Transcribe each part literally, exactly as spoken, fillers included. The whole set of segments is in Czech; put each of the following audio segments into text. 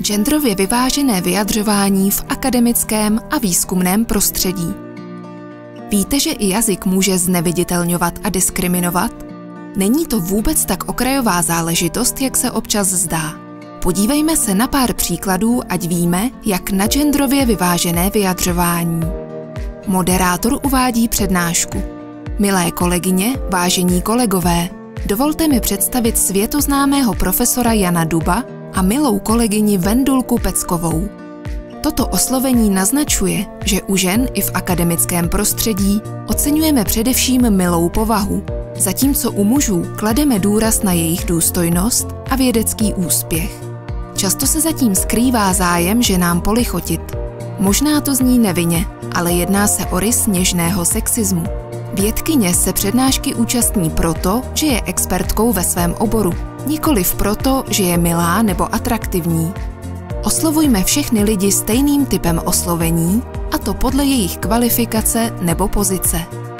Genderově vyvážené vyjadřování v akademickém a výzkumném prostředí. Víte, že i jazyk může zneviditelňovat a diskriminovat? Není to vůbec tak okrajová záležitost, jak se občas zdá. Podívejme se na pár příkladů, ať víme, jak na genderově vyvážené vyjadřování. Moderátor uvádí přednášku. Milé kolegyně, vážení kolegové, dovolte mi představit světoznámého profesora Jana Duba a milou kolegyni Vendulku Peckovou. Toto oslovení naznačuje, že u žen i v akademickém prostředí oceňujeme především milou povahu, zatímco u mužů klademe důraz na jejich důstojnost a vědecký úspěch. Často se zatím skrývá zájem ženám polichotit. Možná to zní nevinně, ale jedná se o rys něžného sexismu. Vědkyně se přednášky účastní proto, že je expertkou ve svém oboru, nikoliv proto, že je milá nebo atraktivní. Oslovujme všechny lidi stejným typem oslovení, a to podle jejich kvalifikace nebo pozice.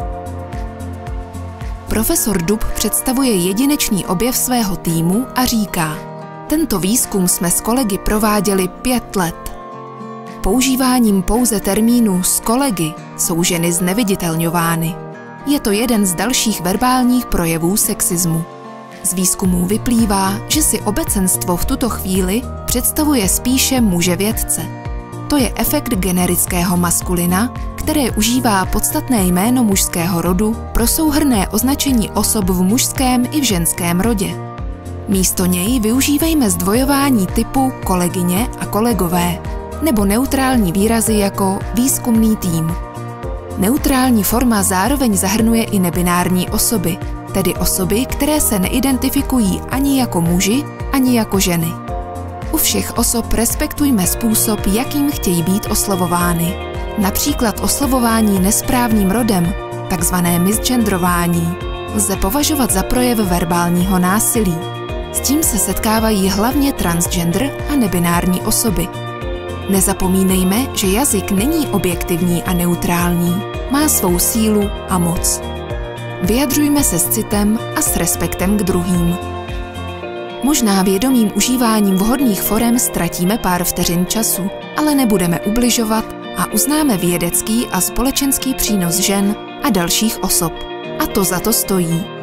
Profesor Dub představuje jedinečný objev svého týmu a říká: tento výzkum jsme s kolegy prováděli pět let. Používáním pouze termínu s kolegy jsou ženy zneviditelňovány. Je to jeden z dalších verbálních projevů sexismu. Z výzkumů vyplývá, že si obecenstvo v tuto chvíli představuje spíše muže vědce. To je efekt generického maskulina, které užívá podstatné jméno mužského rodu pro souhrnné označení osob v mužském i v ženském rodě. Místo něj využívejme zdvojování typu kolegyně a kolegové, nebo neutrální výrazy jako výzkumný tým. Neutrální forma zároveň zahrnuje i nebinární osoby, tedy osoby, které se neidentifikují ani jako muži, ani jako ženy. U všech osob respektujme způsob, jakým chtějí být oslovovány. Například oslovování nesprávným rodem, takzvané misgendrování, lze považovat za projev verbálního násilí. S tím se setkávají hlavně transgender a nebinární osoby. Nezapomínejme, že jazyk není objektivní a neutrální, má svou sílu a moc. Vyjadřujme se s citem a s respektem k druhým. Možná vědomým užíváním vhodných forem ztratíme pár vteřin času, ale nebudeme ubližovat a uznáme vědecký a společenský přínos žen a dalších osob. A to za to stojí.